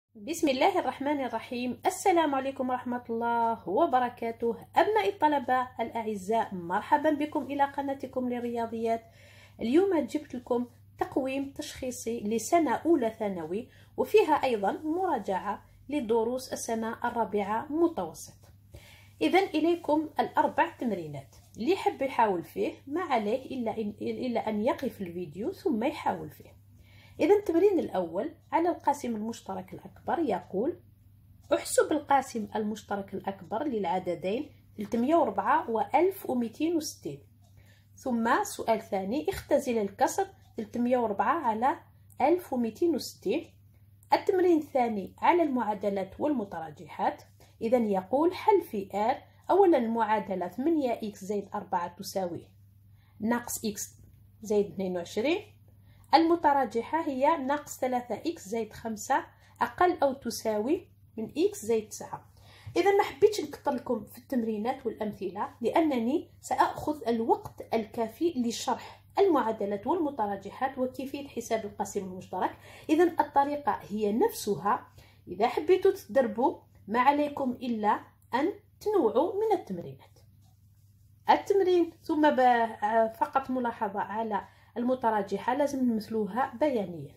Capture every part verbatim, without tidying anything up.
بسم الله الرحمن الرحيم. السلام عليكم ورحمة الله وبركاته. أبناء الطلبة الأعزاء، مرحبا بكم إلى قناتكم للرياضيات. اليوم جبت لكم تقويم تشخيصي لسنة أولى ثانوي، وفيها أيضا مراجعة لدروس السنة الرابعة متوسط. إذن إليكم الأربع تمرينات، اللي يحب يحاول فيه ما عليه إلا, إن إلا أن يقف الفيديو ثم يحاول فيه. إذا التمرين الأول على القاسم المشترك الأكبر يقول: احسب القاسم المشترك الأكبر للعددين ثلاثمئة وأربعة و ألف ومئتين وستين. ثم سؤال ثاني: اختزل الكسر ثلاثمئة وأربعة على ألف ومئتين وستين. التمرين الثاني على المعادلات والمتراجحات. إذا يقول: حل في آر. أولا المعادلة ثمانية إكس زائد أربعة تساوي ناقص إكس زائد اثنين وعشرين. المتراجحة هي ناقص ثلاثة إكس زائد خمسة أقل أو تساوي من إكس زائد تسعة. إذا ما حبيتش نكثر لكم في التمرينات والأمثلة، لأنني سأخذ الوقت الكافي لشرح المعادلات والمتراجحات وكيفية حساب القاسم المشترك. إذا الطريقة هي نفسها. إذا حبيتوا تدربوا ما عليكم إلا أن تنوعوا من التمرينات. التمرين ثم فقط ملاحظة على المتراجحة، لازم نمثلوها بيانيا.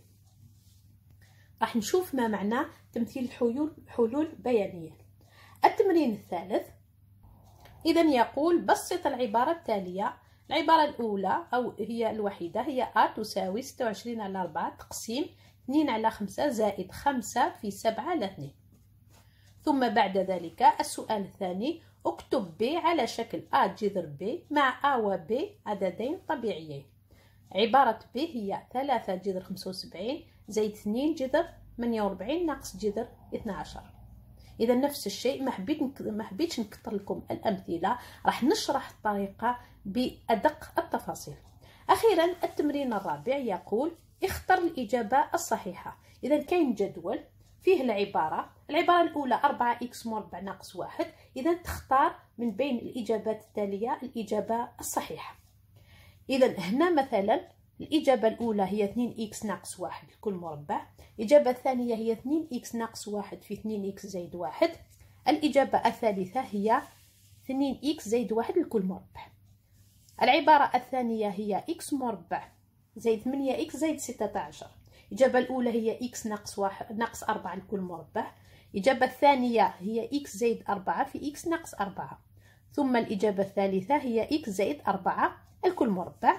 راح نشوف ما معنى تمثيل الحلول حلول بيانيا. التمرين الثالث إذا يقول: بسط العبارة التالية. العبارة الأولى أو هي الوحيدة هي أ تساوي ستة وعشرين على أربعة تقسيم اثنين على خمسة زائد خمسة في سبعة على اثنين. ثم بعد ذلك السؤال الثاني: اكتب ب على شكل أ جذر ب مع أ و ب عددين طبيعيين. عبارة ب هي ثلاثة جذر خمسة وسبعين زائد اثنين جذر ثمانية وأربعين ناقص جذر اثني عشر. إذا نفس الشيء، ما حبيت ما حبيتش نكثر لكم الأمثلة، راح نشرح الطريقة بأدق التفاصيل. أخيرا التمرين الرابع يقول: اختر الإجابة الصحيحة. إذا كاين جدول فيه العبارة العبارة الأولى أربعة إكس مربع ناقص واحد. إذا تختار من بين الإجابات التالية الإجابة الصحيحة. إذا هنا مثلا الإجابة الأولى هي اثنين إكس ناقص واحد لكل مربع. الإجابة الثانية هي اثنين إكس ناقص واحد في اثنين إكس زائد واحد. الإجابة الثالثة هي اثنين إكس زائد واحد لكل مربع. العبارة الثانية هي إكس مربع زائد ثمانية إكس زائد ستة عشر. الإجابة الأولى هي إكس ناقص واحد ناقص أربعة لكل مربع. الإجابة الثانية هي إكس زائد أربعة في إكس ناقص أربعة. ثم الإجابة الثالثة هي إكس زائد أربعة الكل مربع.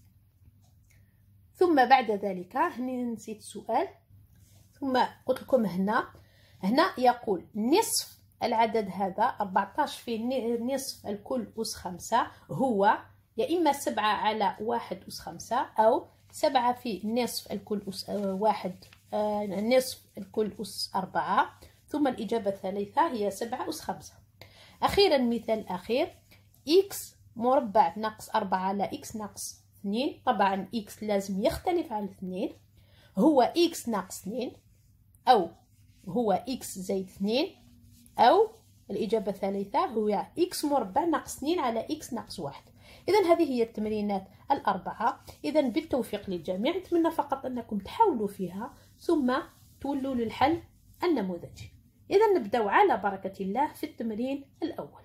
ثم بعد ذلك هنا نسيت السؤال. ثم قلت لكم هنا هنا يقول: نصف العدد هذا أربعة عشر في نصف الكل أس خمسة هو يا إما سبعة على واحد أس خمسة أو سبعة في نصف الكل أس واحد آه نصف الكل أس أربعة. ثم الإجابة الثالثة هي سبعة أس خمسة. أخيرا مثال أخير: إكس مربع ناقص أربعة على إكس ناقص اثنين. طبعا إكس لازم يختلف عن اثنين، هو إكس ناقص اثنين أو هو إكس زائد اثنين، أو الإجابة الثالثة هو إكس مربع ناقص اثنين على إكس ناقص واحد. إذا هذه هي التمرينات الأربعة. إذا بالتوفيق للجميع. نتمنى فقط أنكم تحاولوا فيها ثم تولوا للحل النموذجي. إذا نبدأ على بركة الله في التمرين الأول.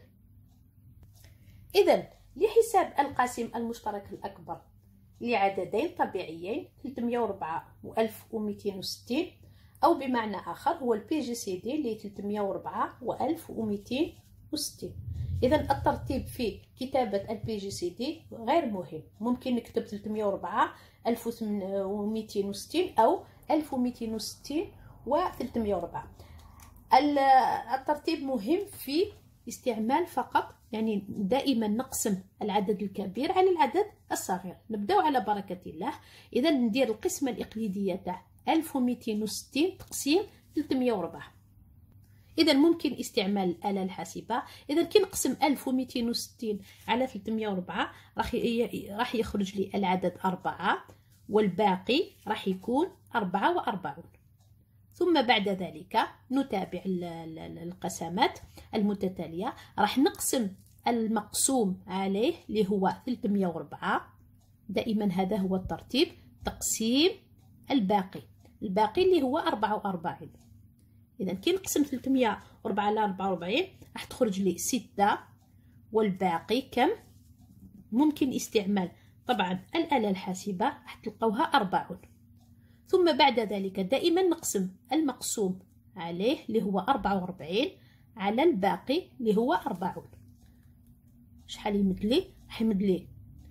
إذا لحساب القاسم المشترك الأكبر لعددين طبيعيين ثلاثمئة وأربعة و ألف ومئتين وستين، أو بمعنى آخر هو البي جي سي دي اللي ثلاثمئة وأربعة و ألف ومئتين وستين. إذا الترتيب في كتابة البي جي سي دي غير مهم، ممكن نكتب ثلاثمئة وأربعة ألف ومئتين وستين أو ألف ومئتين وستين و ثلاثمئة وأربعة. الترتيب مهم في استعمال فقط، يعني دائما نقسم العدد الكبير على العدد الصغير. نبداو على بركة الله. إذا ندير القسمة الإقليدية تاع ألف ومئتين وستين تقسيم ثلاثمئة وأربعة. إذا ممكن استعمال الآلة الحاسبة. إذا كي نقسم ألف ومئتين وستين على ثلاثمئة وأربعة راح راح يخرج لي العدد أربعة، والباقي راح يكون أربعة وأربعون. ثم بعد ذلك نتابع القسمات المتتالية. راح نقسم المقسوم عليه اللي هو ثلاثمئة وأربعة، دائما هذا هو الترتيب، تقسيم الباقي الباقي اللي هو أربعة وأربعين. إذا كي نقسم ثلاثمية وربعة على أربعة وأربعين راح تخرج لي ستة، والباقي كم؟ ممكن استعمال طبعا الآلة الحاسبة، راح تلقوها أربعون. ثم بعد ذلك دائما نقسم المقسوم عليه اللي هو أربعة وأربعين على الباقي اللي هو أربعون. شحال يمد لي؟ راح يمد لي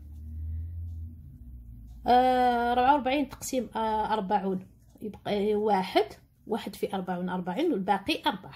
أربعة وأربعين تقسيم أربعون يبقى واحد، واحد في أربعون أربعين، والباقي أربعة.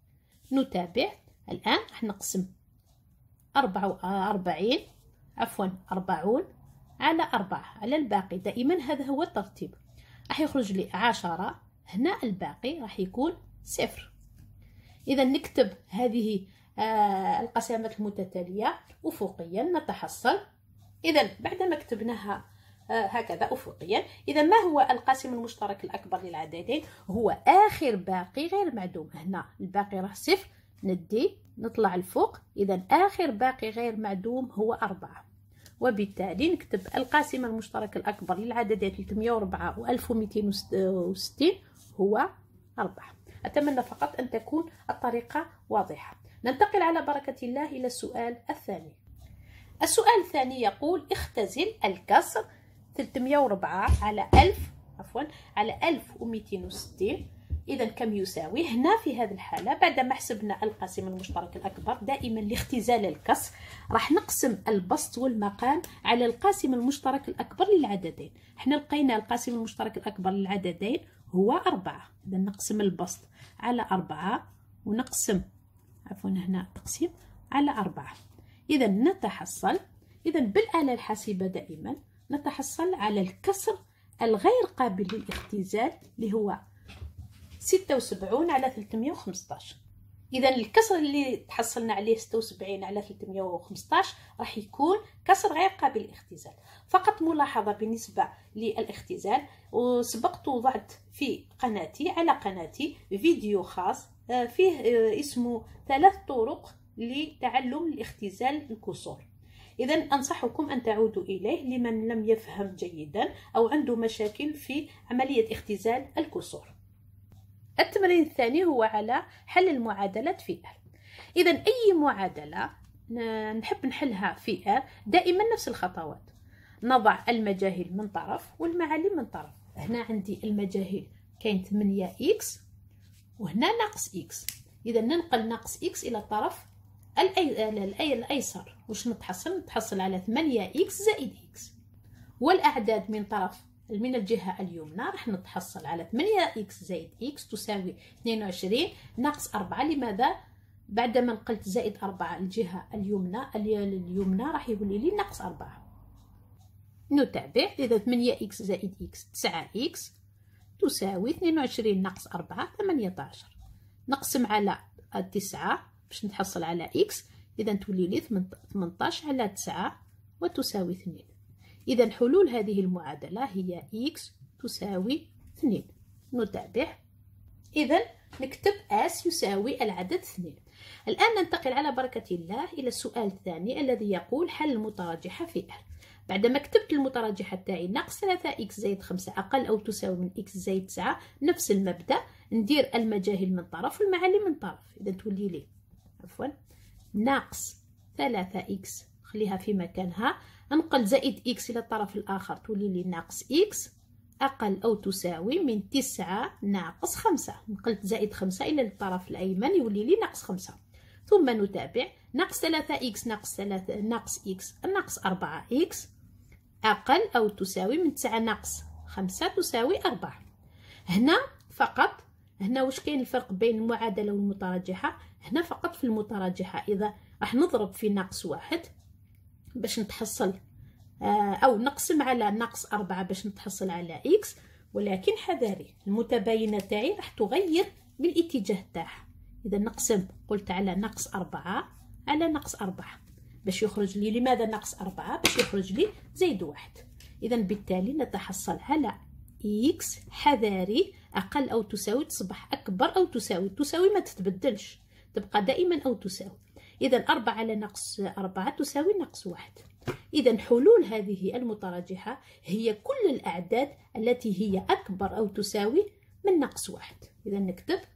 نتابع الآن. راح نقسم أربعة وأربعين عفوا أربعون على أربعة على الباقي، دائما هذا هو الترتيب. راح يخرج لي عشرة، هنا الباقي راح يكون صفر. إذا نكتب هذه آه القسمات المتتالية أفقيا نتحصل. إذا بعد ما كتبناها آه هكذا أفقيا، إذا ما هو القاسم المشترك الأكبر للعددين؟ هو آخر باقي غير معدوم. هنا الباقي راه صفر، ندي نطلع الفوق، إذا آخر باقي غير معدوم هو أربعة، وبالتالي نكتب القاسم المشترك الأكبر للعددين ثلاثمية وأربعة و ألف ومئتين وستين هو أربعة. أتمنى فقط أن تكون الطريقة واضحة. ننتقل على بركة الله إلى السؤال الثاني. السؤال الثاني يقول: اختزل الكسر ثلاثمية وأربعة على ألف عفوا على ألف ومئتين وستين. إذا كم يساوي؟ هنا في هذه الحالة بعد ما حسبنا القاسم المشترك الأكبر، دائما لاختزال الكسر راح نقسم البسط والمقام على القاسم المشترك الأكبر للعددين. احنا لقينا القاسم المشترك الأكبر للعددين هو أربعة، إذا نقسم البسط على أربعة ونقسم عفوا هنا تقسيم على أربعة. إذا نتحصل إذا بالآلة الحاسبة دائما نتحصل على الكسر الغير قابل للاختزال اللي هو ستة وسبعين على ثلاثمية وخمسطاش. إذا الكسر اللي تحصلنا عليه ستة وسبعين على ثلاثمية وخمسطاش راح يكون كسر غير قابل للاختزال. فقط ملاحظة بالنسبة للاختزال، وسبقت وضعت في قناتي على قناتي فيديو خاص فيه اسمه ثلاث طرق لتعلم الاختزال الكسور. إذا أنصحكم أن تعودوا إليه لمن لم يفهم جيدا أو عنده مشاكل في عملية اختزال الكسور. التمرين الثاني هو على حل المعادلات في آر. إذا أي معادلة نحب نحلها في آر دائما نفس الخطوات. نضع المجاهيل من طرف والمعالم من طرف. هنا عندي المجاهيل كاين ثمانية إكس وهنا ناقص إكس. إذا ننقل ناقص إكس إلى الطرف الأي... الأي... الأيسر. واش نتحصل؟ نتحصل على ثمانية إكس زائد إكس. والأعداد من طرف من الجهة اليمنى راح نتحصل على ثمانية إكس زائد إكس تساوي اثنين وعشرين ناقص أربعة. لماذا؟ بعدما نقلت زائد أربعة الجهة اليمنى اليمنى راح يولي لي ناقص أربعة. نتابع. إذا ثمانية إكس زائد إكس تسعة إكس تساوي اثنين وعشرين ناقص أربعة ثمانية عشر. نقسم على التسعة باش نتحصل على إكس. إذا تولي لي ثمانية عشر على تسعة وتساوي اثنين. إذا حلول هذه المعادلة هي إكس تساوي اثنين. نتابع. إذا نكتب أس يساوي العدد اثنين. الآن ننتقل على بركة الله إلى السؤال الثاني الذي يقول حل المتراجحة في آر. بعدما كتبت المتراجحة تاعي ناقص ثلاثة إكس زائد خمسة أقل أو تساوي من إكس زائد تسعة، نفس المبدأ ندير المجاهيل من طرف والمعالم من طرف. إذا تولي لي عفوا ناقص ثلاثة إكس خليها في مكانها، انقل زائد إكس إلى الطرف الآخر تولي لي ناقص إكس أقل أو تساوي من تسعة ناقص خمسة. نقلت زائد خمسة إلى الطرف الأيمن يولي لي ناقص خمسة. ثم نتابع. ناقص ثلاثة إكس ناقص ثلاثة ناقص إكس ناقص أربعة إكس أقل أو تساوي من تسعة ناقص خمسة تساوي أربعة. هنا فقط هنا واش كاين الفرق بين المعادلة والمتراجحة؟ هنا فقط في المتراجحة إذا راح نضرب في ناقص واحد باش نتحصل أو نقسم على ناقص أربعة باش نتحصل على إكس، ولكن حذاري المتباينة تاعي راح تغير بالاتجاه تاعها. إذا نقسم قلت على ناقص أربعة على ناقص أربعة باش يخرج لي لماذا ناقص أربعة؟ باش يخرج لي زائد واحد. إذا بالتالي نتحصل على إكس حذاري أقل أو تساوي تصبح أكبر أو تساوي تساوي ما تتبدلش تبقى دائما أو تساوي. إذا أربعة على ناقص أربعة تساوي ناقص واحد. إذا حلول هذه المتراجحة هي كل الأعداد التي هي أكبر أو تساوي من ناقص واحد. إذا نكتب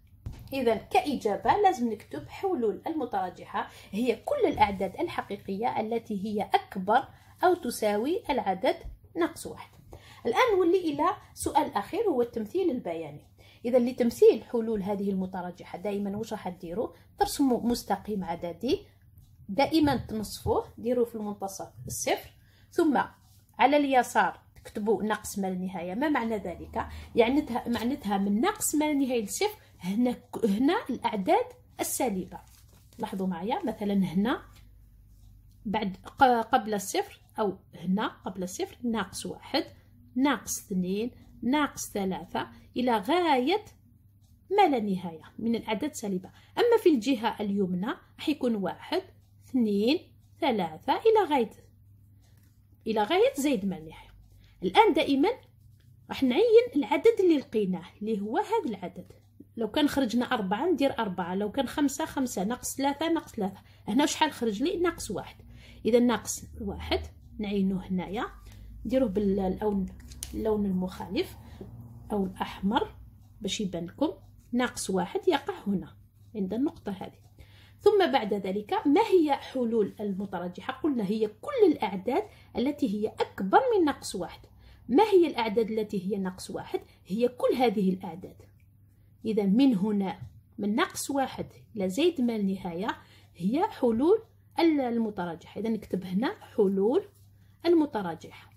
إذا كإجابة لازم نكتب حلول المتراجحة هي كل الأعداد الحقيقية التي هي أكبر أو تساوي العدد ناقص واحد. الآن نولي إلى سؤال أخير هو التمثيل البياني. إذا لتمثيل حلول هذه المتراجحة دائما واش راح ديروا؟ ترسموا مستقيم عددي، دائما تنصفوه، ديروا في المنتصف الصفر، ثم على اليسار تكتبوا ناقص ما لا نهاية. ما معنى ذلك؟ يعني معناتها من ناقص ما لا نهاية لصفر هنا هنا الأعداد السالبة. لاحظوا معايا مثلا هنا بعد قبل الصفر أو هنا قبل الصفر ناقص واحد، ناقص اثنين، ناقص ثلاثة إلى غاية ما لا نهاية من الأعداد السالبة. أما في الجهة اليمنى راح يكون واحد، اثنين، ثلاثة إلى غاية إلى غاية زائد ما لا نهاية. الآن دائما راح نعين العدد اللي لقيناه اللي هو هذا العدد. لو كان خرجنا أربعة ندير أربعة، لو كان خمسة خمسة، ناقص ثلاثة ناقص ثلاثة. هنا شحال خرج لي؟ ناقص واحد. إذا ناقص واحد نعينوه هنايا، نديروه باللون اللون المخالف أو الأحمر باش يبان لكم. ناقص واحد يقع هنا عند النقطة هذه. ثم بعد ذلك ما هي حلول المتراجحة؟ قلنا هي كل الأعداد التي هي أكبر من ناقص واحد. ما هي الأعداد التي هي ناقص واحد؟ هي كل هذه الأعداد. إذا من هنا من ناقص واحد إلى زائد ما النهاية هي حلول المتراجحة. إذا نكتب هنا حلول المتراجحة.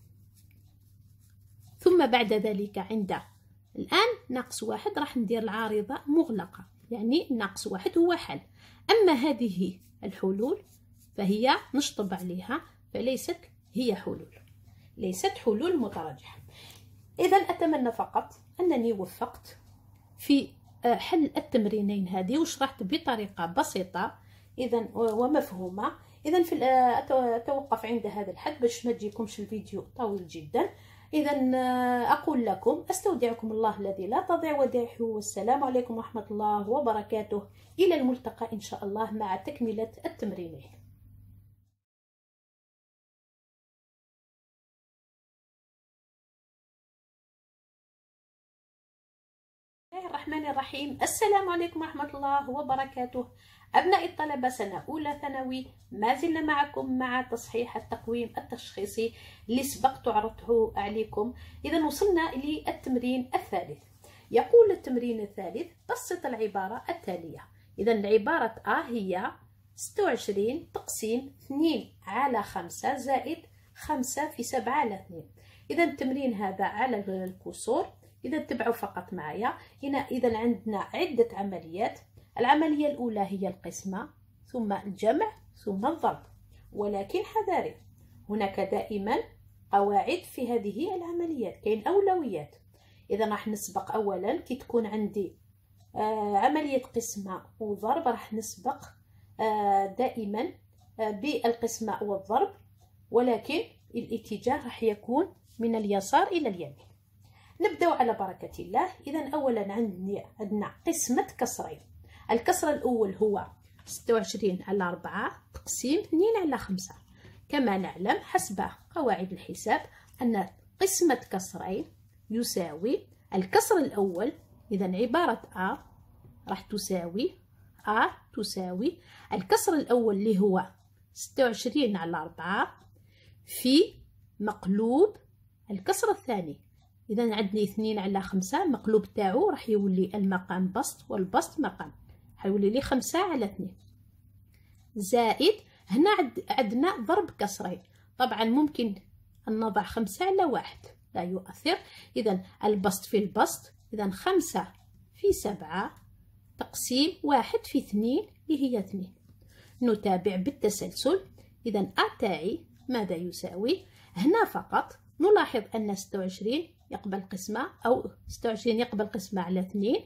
ثم بعد ذلك عند الآن ناقص واحد راح ندير العارضة مغلقة، يعني ناقص واحد هو حل. أما هذه الحلول فهي نشطب عليها، فليست هي حلول، ليست حلول متراجحة. إذا أتمنى فقط أنني وفقت في حل التمرينين هذه وشرحت بطريقة بسيطة إذا ومفهومة. إذا في أتوقف عند هذا الحد باش ما تجيكمش الفيديو طويل جدا. إذا أقول لكم أستودعكم الله الذي لا تضيع ودائعه، والسلام عليكم ورحمة الله وبركاته. إلى الملتقى إن شاء الله مع تكملة التمرينين. بسم الله الرحمن الرحيم. السلام عليكم ورحمة الله وبركاته. أبناء الطلبة سنة أولى ثانوي، ما زلنا معكم مع تصحيح التقويم التشخيصي اللي سبق عرضته عليكم. إذا وصلنا للتمرين الثالث. يقول التمرين الثالث بسط العبارة التالية. إذا العبارة أ هي ستة وعشرين تقسيم اثنين على خمسة زائد خمسة في سبعة على اثنين. إذا التمرين هذا على الكسور. إذا تبعوا فقط معايا. هنا إذا عندنا عدة عمليات. العملية الأولى هي القسمة، ثم الجمع، ثم الضرب. ولكن حذاري، هناك دائما قواعد في هذه العمليات، كاين أولويات. إذا راح نسبق أولا كي تكون عندي آه عملية قسمة وضرب، راح نسبق آه دائما آه بالقسمة والضرب، ولكن الاتجاه راح يكون من اليسار إلى اليمين. نبدأ على بركة الله. إذا أولا عندنا عندنا قسمة كسرين. الكسر الأول هو ستة وعشرين على أربعة تقسيم اثنين على خمسة. كما نعلم حسب قواعد الحساب أن قسمة كسرين يساوي الكسر الأول. إذا عبارة أ راح تساوي أ تساوي الكسر الأول اللي هو ستة وعشرين على أربعة في مقلوب الكسر الثاني. إذا عندنا اثنين على خمسة مقلوب تاعو راح يولي المقام بسط والبسط مقام، حيولي لي خمسة على اثنين زائد هنا عندنا ضرب كسرين. طبعا ممكن أن نضع خمسة على واحد لا يؤثر. إذا البسط في البسط. إذا خمسة في سبعة تقسيم واحد في اثنين اللي هي اثنين. نتابع بالتسلسل. إذا أ تاعي ماذا يساوي؟ هنا فقط نلاحظ أن ستة وعشرين يقبل قسمة أو ستة وعشرين يقبل قسمة على اثنين.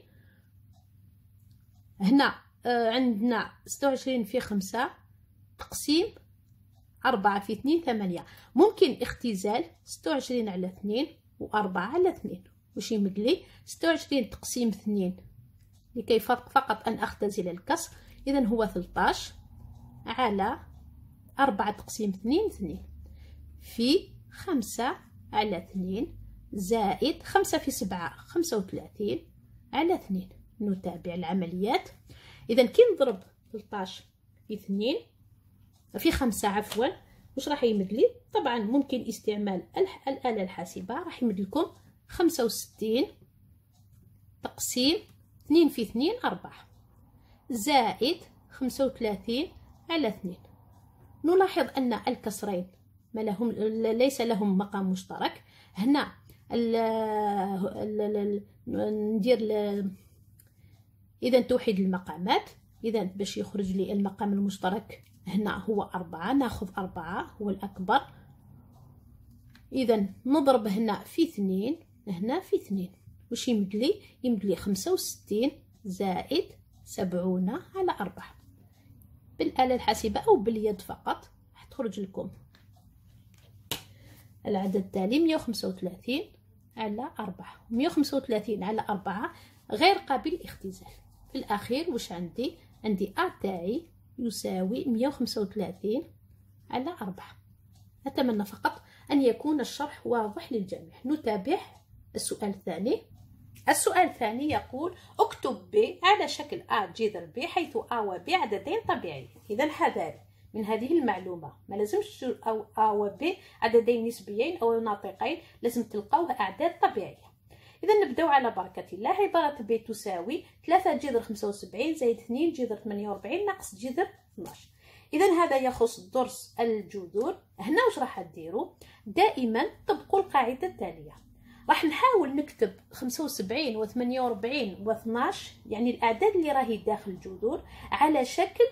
هنا آه عندنا ستة وعشرين في خمسة تقسيم أربعة في اثنين ثمانية. ممكن اختزال ستة وعشرين على اثنين وأربعة على اثنين. وش يمدلي ستة وعشرين تقسيم اثنين لكي فقط أن أختزل الكسر. إذا هو ثلاثة عشر على أربعة تقسيم اثنين اثنين في خمسة على اثنين زائد خمسة في سبعة خمسة وثلاثين على اثنين. نتابع العمليات. إذا كي نضرب ثلاثطاش في اثنين في خمسة عفوا، واش راح يمد لي؟ طبعا ممكن استعمال الآلة الحاسبة. راح يمد لكم خمسة وستين تقسيم اثنين في اثنين أربعة، زائد خمسة وثلاثين على اثنين. نلاحظ أن الكسرين ما لهم ليس لهم مقام مشترك. هنا ال ال ال ندير إذا توحيد المقامات. إذا باش يخرج لي المقام المشترك هنا هو أربعة، ناخذ أربعة هو الأكبر. إذا نضرب هنا في اثنين، هنا في اثنين، واش يمد لي؟ يمد لي خمسة وستين زائد سبعون على أربعة. بالآلة الحاسبة أو باليد فقط راح تخرج لكم العدد التالي مية وخمسة وثلاثين على أربعة. مية وخمسة وثلاثين على أربعة غير قابل للاختزال. في الأخير واش عندي؟ عندي أ تاعي يساوي مية وخمسة وثلاثين على أربعة. أتمنى فقط أن يكون الشرح واضح للجميع. نتابع السؤال الثاني. السؤال الثاني يقول اكتب ب على شكل أ جذر ب، حيث أ و ب عددين طبيعيين. إذا حذاري من هذه المعلومة، ما لازمش أو أ و ب عددين نسبيين أو ناطقين، لازم تلقاوها أعداد طبيعية. إذا نبداو على بركة الله. عبارة ب تساوي ثلاثة جذر خمسة وسبعين زائد اثنين جذر ثمانية وأربعين ناقص جذر اثناش. إذا هذا يخص درس الجذور. هنا واش راح ديروا؟ دائما طبقوا القاعدة التالية. راح نحاول نكتب خمسة وسبعين و ثمانية وأربعين و اثناش، يعني الأعداد اللي راهي داخل الجذور، على شكل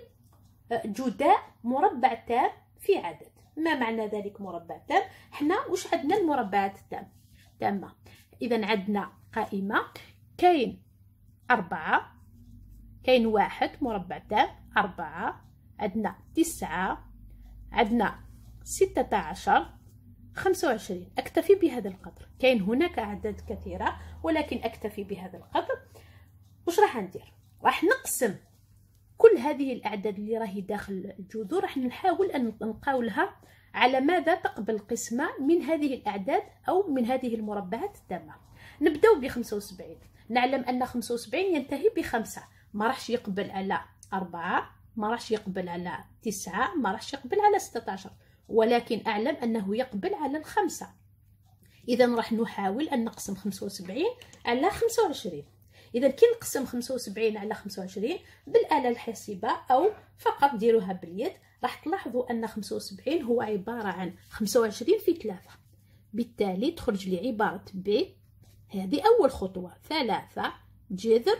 جداء مربع تام في عدد. ما معنى ذلك مربع تام؟ حنا واش عندنا المربعات التام تامة؟ إذا عندنا قائمة كاين أربعة، كاين واحد مربع تام، أربعة، عندنا تسعة، عندنا ستة عشر، خمسة وعشرين. أكتفي بهذا القدر. كاين هناك أعداد كثيرة ولكن أكتفي بهذا القدر. واش راح ندير؟ راح نقسم كل هذه الأعداد اللي راهي داخل الجذور، راح نحاول أن نلقاو لها على ماذا تقبل قسمة من هذه الأعداد أو من هذه المربعات التامة. نبداو ب خمسة وسبعين. نعلم أن خمسة وسبعين ينتهي بخمسة، ما راحش يقبل على أربعة، ما راحش يقبل على تسعة، ما راحش يقبل على ستة عشر، ولكن أعلم أنه يقبل على الخمسة. إذا راح نحاول أن نقسم خمسة وسبعين على خمسة وعشرين. إذا كي نقسم خمسة وسبعين على خمسة وعشرين بالآلة الحاسبة أو فقط ديروها باليد، راح تلاحظوا أن خمسة وسبعين هو عبارة عن خمسة وعشرين في ثلاثة. بالتالي تخرج لي عبارة ب. هذه أول خطوة، ثلاثة جذر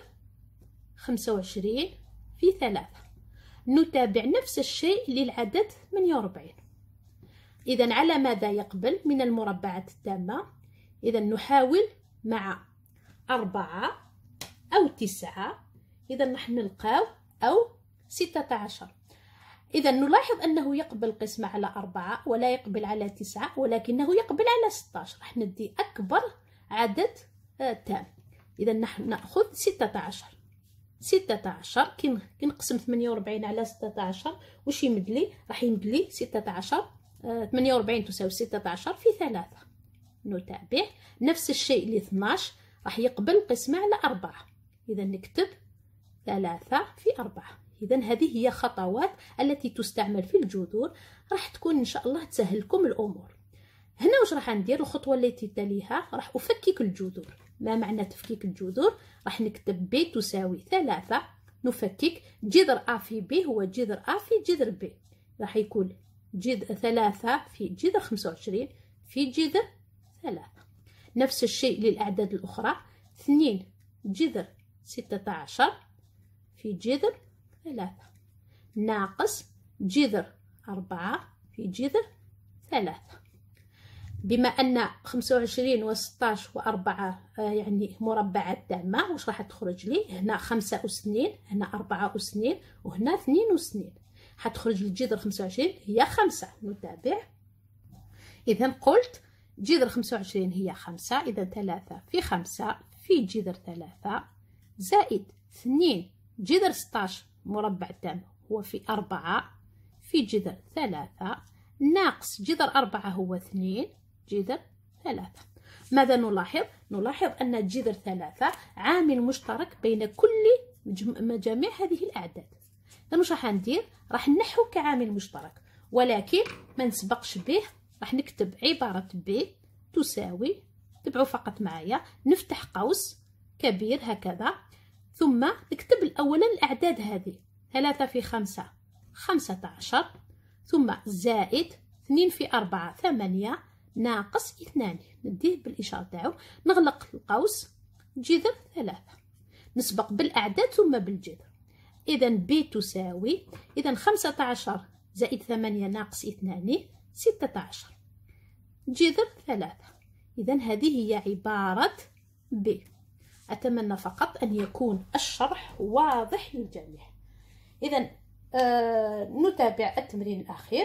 خمسة وعشرين في ثلاثة. نتابع نفس الشيء للعدد ثمانية وأربعين. إذا على ماذا يقبل من المربعات التامة؟ إذا نحاول مع أربعة أو تسعة. إذا راح نلقاو أو ستة عشر. إذا نلاحظ أنه يقبل قسمة على أربعة ولا يقبل على تسعة، ولكنه يقبل على ستة عشر. راح ندي أكبر عدد آه تام. إذا نحن نأخذ ستة عشر. ستة عشر كي نقسم ثمانية وأربعين على ستة عشر واش يمد لي؟ راح يمد لي ستة عشر. آه ثمانية وأربعين تساوي ستة عشر في ثلاثة. نتابع نفس الشيء ل اثناش، راح يقبل قسمة على أربعة. إذا نكتب ثلاثة في أربعة. إذا هذه هي خطوات التي تستعمل في الجذور، راح تكون إن شاء الله تسهل لكم الأمور. هنا واش راح ندير؟ الخطوة التي تليها راح أفكك الجذور. ما معنى تفكيك الجذور؟ راح نكتب ب تساوي ثلاثة، نفكك جذر أ في ب هو جذر أ في جذر ب، راح يكون جذر ثلاثة في جذر خمسة وعشرين في جذر ثلاثة. نفس الشيء للأعداد الأخرى، اثنين جذر ستة عشر في جذر ثلاثة ناقص جذر أربعة في جذر ثلاثة. بما أن خمسة وعشرين و ستاش و أربعة يعني مربعات تامة، واش راح تخرج لي؟ هنا خمسة وسنين، هنا أربعة وسنين، وهنا اثنين وسنين. حتخرج الجذر خمسة وعشرين هي خمسة. نتابع. إذا قلت جذر خمسة وعشرين هي خمسة. إذا ثلاثة في خمسة في جذر ثلاثة زائد اثنين جذر ستاش مربع تام هو في أربعة في جذر ثلاثة ناقص جذر أربعة هو اثنين جذر ثلاثة. ماذا نلاحظ؟ نلاحظ أن جذر ثلاثة عامل مشترك بين كل جميع هذه الأعداد. إذن واش راح ندير؟ راح نحو كعامل مشترك، ولكن ما نسبقش به. راح نكتب عبارة ب تساوي، تبعوا فقط معايا، نفتح قوس كبير هكذا، ثم نكتب أولا الأعداد هذه، ثلاثة في خمسة خمسة عشر، ثم زائد اثنين في أربعة ثمانية، ناقص اثنان، نديه بالإشارة تاعو، نغلق القوس، جذر ثلاثة، نسبق بالأعداد ثم بالجذر. إذا ب تساوي، إذا خمسة عشر زائد ثمانية ناقص اثنان ستة عشر، جذر ثلاثة. إذا هذه هي عبارة ب. أتمنى فقط أن يكون الشرح واضح للجميع. إذا آه نتابع التمرين الأخير.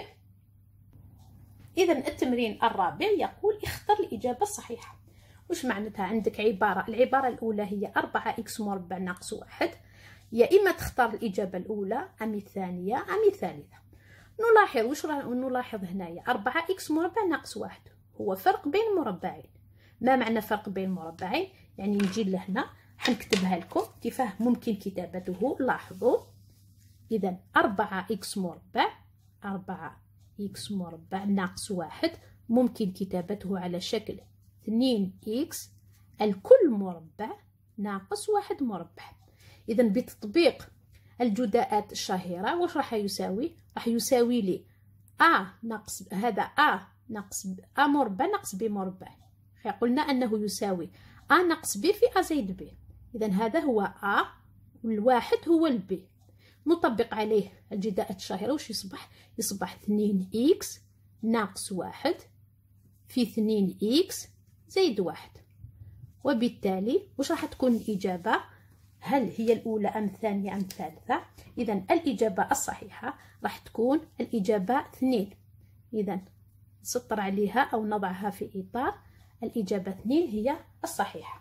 إذا التمرين الرابع يقول اختر الإجابة الصحيحة. وش معناتها؟ عندك عبارة، العبارة الأولى هي أربعة إكس مربع ناقص واحد، يا إما تختار الإجابة الأولى أم الثانية أم الثالثة. نلاحظ وش نلاحظ هنايا؟ أربعة إكس مربع ناقص واحد هو فرق بين مربعين. ما معنى فرق بين مربعين؟ يعني نجي لهنا حنكتبها لكم كيفاه ممكن كتابته. لاحظوا، إذا أربعة إكس مربع، أربعة إكس مربع ناقص واحد ممكن كتابته على شكل اثنين إكس الكل مربع ناقص واحد مربع. إذا بتطبيق الجداءات الشهيرة واش راح يساوي؟ راح يساوي لي أ ناقص هذا أ ناقص أ مربع ناقص ب مربع. قلنا أنه يساوي أ ناقص ب في أ زائد ب. إذا هذا هو أ والواحد هو البي. نطبق عليه الجداءات الشهيرة واش يصبح؟ يصبح اثنين إكس ناقص واحد في اثنين إكس زائد واحد. وبالتالي واش راح تكون الإجابة؟ هل هي الأولى أم الثانية أم الثالثة؟ إذا الإجابة الصحيحة راح تكون الإجابة اثنين. إذا نسطر عليها أو نضعها في إطار الإجابة اثنين هي الصحيحة.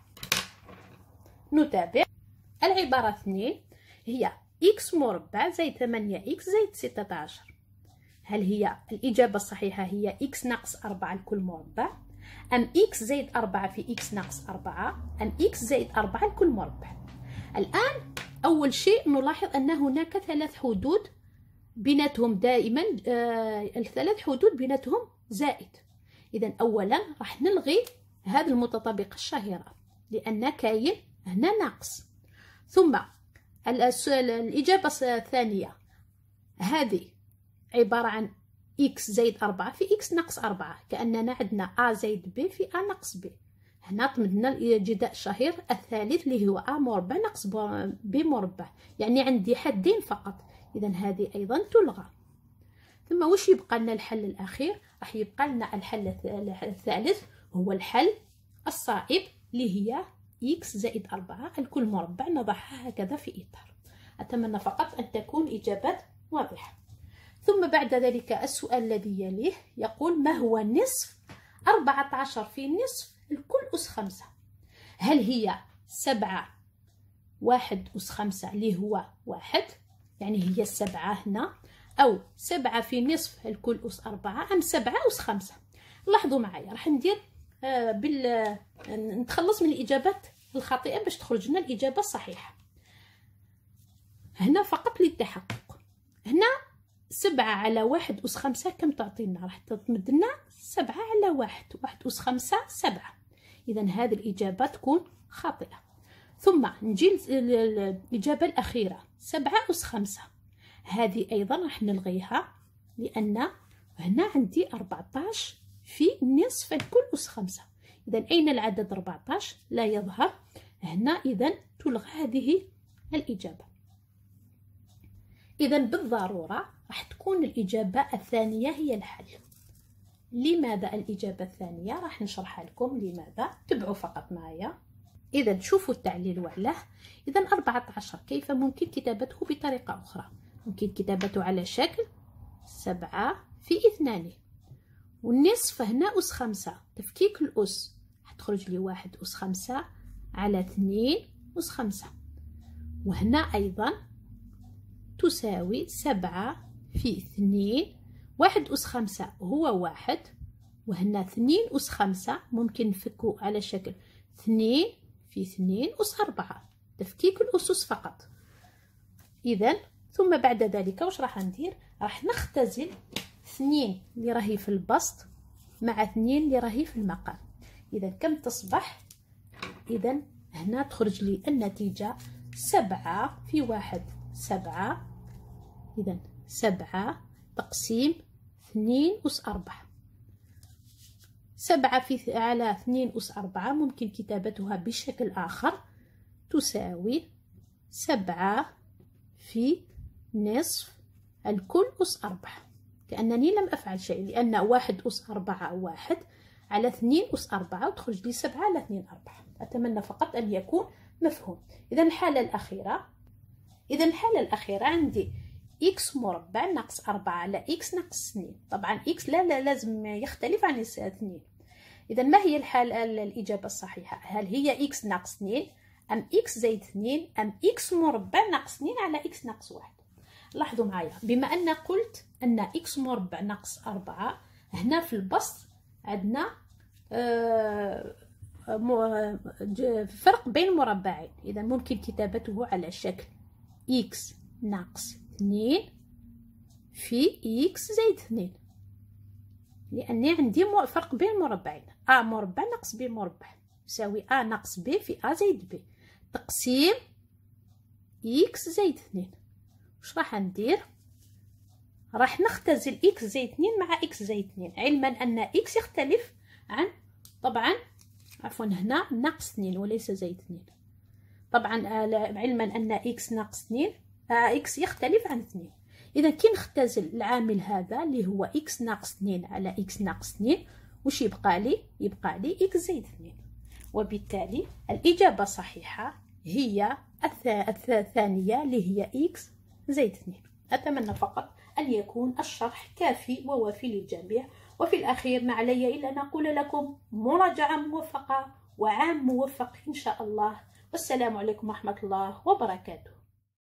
نتابع العبارة اثنين هي إكس مربع زائد ثمانية إكس زائد ستة عشر. هل هي الإجابة الصحيحة هي إكس ناقص أربعة الكل مربع، أم إكس زائد أربعة في إكس ناقص أربعة، أم إكس زائد أربعة الكل مربع؟ الآن أول شيء نلاحظ أن هناك ثلاث حدود بيناتهم دائما آه الثلاث حدود بيناتهم زائد. إذا أولا راح نلغي هذه المتطابقة الشهيرة لأن كاين هنا ناقص. ثم الإجابة الثانية هذه عبارة عن إكس زائد أربعة في إكس ناقص أربعة، كأننا عندنا أ زائد ب في أ ناقص ب. هنا طمدنا الجداء الشهير الثالث اللي هو أ مربع ناقص ب مربع، يعني عندي حدين فقط. إذا هذه أيضا تلغى. ثم وش يبقى لنا الحل الأخير؟ راح يبقى لنا الحل الثالث هو الحل الصائب اللي هي إكس زائد أربعة الكل مربع، نضعها هكذا في إطار. أتمنى فقط أن تكون إجابات واضحة. ثم بعد ذلك السؤال الذي يليه يقول ما هو نصف أربعة عشر في نصف الكل أس خمسة؟ هل هي سبعة واحد أس خمسة اللي هو واحد، يعني هي السبعة هنا، أو سبعة في نصف الكل أس أربعة، أم سبعة أس خمسة؟ لاحظوا معايا راح ندير آه بال نتخلص من الإجابات الخاطئة باش تخرج لنا الإجابة الصحيحة. هنا فقط للتحقق، هنا سبعة على واحد أس خمسة كم تعطينا؟ راح تمدنا سبعة على واحد، واحد أس خمسة سبعة. إذا هذه الإجابة تكون خاطئة. ثم نجي الإجابة الأخيرة سبعة أس خمسة، هذه أيضا راح نلغيها لأن هنا عندي أربعتاش في نصف الكل أس خمسة. إذا أين العدد أربعتاش؟ لا يظهر هنا، إذا تلغى هذه الإجابة. إذا بالضرورة راح تكون الإجابة الثانية هي الحل. لماذا الإجابة الثانية؟ راح نشرحها لكم لماذا، تبعوا فقط معايا. إذا شوفوا التعليل وعلاه. إذا أربعة عشر كيف ممكن كتابته بطريقة أخرى؟ ممكن كتابته على شكل سبعة في اثنان، والنصف هنا أس خمسة، تفكيك الأس هتخرج لي واحد أس خمسة على اثنين أس خمسة، وهنا أيضا تساوي سبعة في اثنين، واحد أس خمسة هو واحد، وهنا اثنين أس خمسة، ممكن نفكو على شكل اثنين في اثنين أس أربعة، تفكيك الأسس فقط. إذا ثم بعد ذلك واش راح ندير؟ راح نختزل اثنين اللي راهي في البسط مع اثنين اللي راهي في المقام. إذا كم تصبح؟ إذا هنا تخرج لي النتيجة سبعة في واحد سبعة. إذا سبعة تقسيم اثنين أس أربعة. سبعة في على اثنين أس أربعة ممكن كتابتها بشكل آخر، تساوي سبعة في نصف الكل أس أربعة، كأنني لم أفعل شيء، لأن واحد أس أربعة واحد على اثنين أس أربعة وتخرج لي سبعة على اثنين أربعة. أتمنى فقط أن يكون مفهوم. إذا الحالة الأخيرة، إذا الحالة الأخيرة عندي إكس مربع ناقص أربعة على إكس ناقص اثنين. طبعا إكس لا, لا لازم يختلف عن اثنين. إذا ما هي الحالة الإجابة الصحيحة؟ هل هي إكس ناقص اثنين أم إكس زائد اثنين أم إكس مربع ناقص اثنين على إكس ناقص واحد؟ لاحظوا معايا، بما أن قلت أن إكس مربع ناقص أربعة، هنا في البسط عندنا آه فرق بين مربعين. إذا ممكن كتابته على شكل إكس ناقص اثنين في إكس زائد اثنين، لأني عندي فرق بين مربعين. أ مربع ناقص ب مربع يساوي أ ناقص ب في أ زائد ب تقسيم إكس زائد اثنين. واش راح ندير؟ راح نختزل إكس زائد اثنين مع إكس زائد اثنين، علما أن إكس يختلف عن طبعا عفوا هنا ناقص اثنين وليس زائد اثنين. طبعا علما أن إكس ناقص اثنين آه إكس يختلف عن اثنين. إذا كي نختزل العامل هذا اللي هو إكس ناقص اثنين على إكس ناقص اثنين، وش يبقى لي؟ يبقى لي إكس زائد اثنين. وبالتالي الإجابة الصحيحة هي الثانية اللي هي إكس زائد اثنين. أتمنى فقط أن يكون الشرح كافي ووافي للجميع. وفي الأخير ما علي إلا أن أقول لكم مراجعة موفقة وعام موفق إن شاء الله. والسلام عليكم ورحمة الله وبركاته.